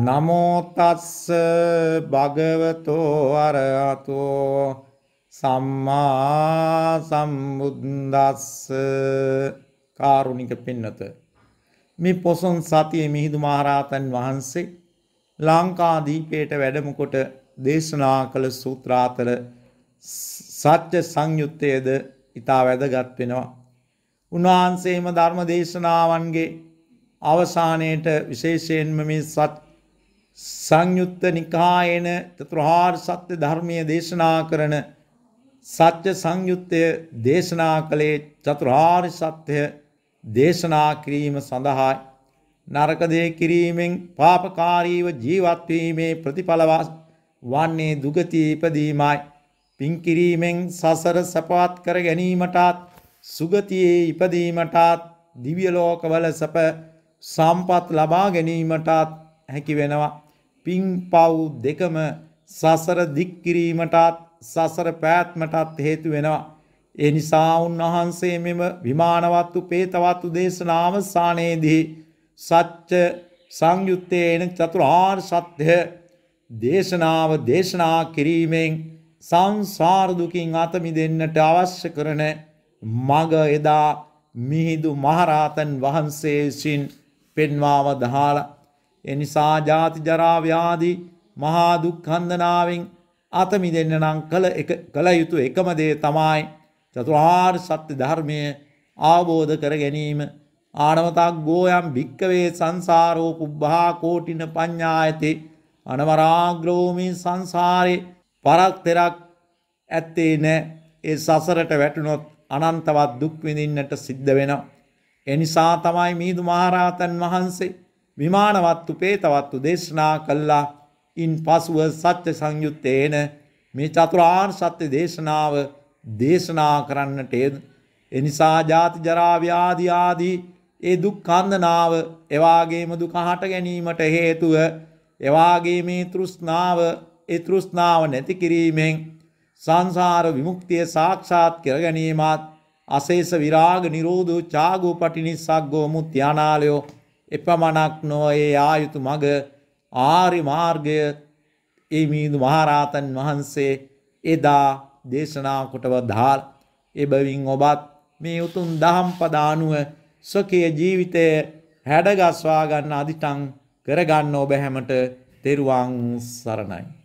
නමෝ තස්ස භගවතෝ අරහතෝ සම්මා සම්බුද්දස්ස. කාරුණික පින්නත, මේ පොසොන් සතියේ මිහිඳු මහරහතන් වහන්සේ ලංකාදීපයට වැඩම කොට දේශනා කළ සූත්‍රාතර සත්‍ය සංයුත්තේද ඉතා වැදගත් වෙනවා. උන්වහන්සේම ධර්ම දේශනාවන්ගේ අවසානයේට විශේෂයෙන්ම මේ සංයුත්ත නිකායේන චතුරාර්ය සත්‍ය ධර්මයේ දේශනා කරන සත්‍ය සංයුත්තය දේශනා කළේ චතුරාර්ය සත්‍ය දේශනා කිරීම සඳහායි. නරක දේ කිරීමෙන් පාපකාරීව ජීවත් වීමේ ප්‍රතිඵල වන්නේ දුගතියේ ඉපදීමයි. පින් කිරීමෙන් සසර සපවත් කර ගැනීමටත් සුගතියේ ඉපදීමටත් දිව්‍ය ලෝකවල සප සම්පත් ලබා ගැනීමටත් හැකි වෙනවා. පින් පව් දෙකම සසර දික් කිරීමටත් සසර පැවැත්මටත් හේතු වෙනවා. ඒ නිසා උන්වහන්සේ මෙම විමානවත්තු පේතවත්තු දේශනාව අවසානයේදී සත්‍ය සංයුත්තේන චතුරාර්ය සත්‍ය දේශනාව දේශනා කිරීමෙන් සංසාර දුකින් අත මිදෙන්නට අවශ්‍ය කරන මග එදා මිහිඳු මහරහතන් වහන්සේ විසින් පෙන්වා වදාළා. එනිසා ජාති ජරා ව්‍යාධි මහා දුක්ඛන්දනාවෙන් අත මිදෙන්න නම් කළ යුතු එකම දේ තමයි චතුරාර්ය සත්‍ය ධර්මය අවබෝධ කර ගැනීම. ආනවතක් ගෝයම් භික්කවේ සංසාරෝ පුබ්බහා කෝටින පඤ්ඤායති අනවරාග්‍රෝමි සංසාරේ පරක් තෙරක් ඇත්තේ නැ. ඒ සසරට වැටුනොත් අනන්තවත් දුක් විඳින්නට සිද්ධ වෙනවා. එනිසා තමයි මිහිඳු මහරහතන් වහන්සේ විමානවත්තු පේතවත්තු දේශනා කළා. ඉන් පසුව සත්‍ය සංයුත්තේන මේ චතුරාර්ය සත්‍ය දේශනාව දේශනා කරන්නට යෙද. එනිසා ජාති ජරා ව්‍යාධි ආදී ඒ දුක්ඛන්දනාව එවාගේම දුක හට ගැනීමට හේතුව එවාගේම ඒ තෘෂ්ණාව නැති කිරීමෙන් සංසාර විමුක්තිය සාක්ෂාත් කර ගැනීමත් අශේෂ විරාග නිරෝධෝ චාගෝ පටිනිස්සග්ගෝ මුත්‍යානාලයෝ එපමණක් නො ඒ ආයුතු මග ආර්ය මාර්ගය ඒ මිහිඳු මහරහතන් වහන්සේ එදා දේශනා කොට වදාළ. එබැවින් ඔබත් මේ උතුම් දහම් පද අනුව ස්වකීය ජීවිතය හැඩගස්වා ගන්න අදිටන් කරගන්න ඔබ හැමට තෙරුවන් සරණයි.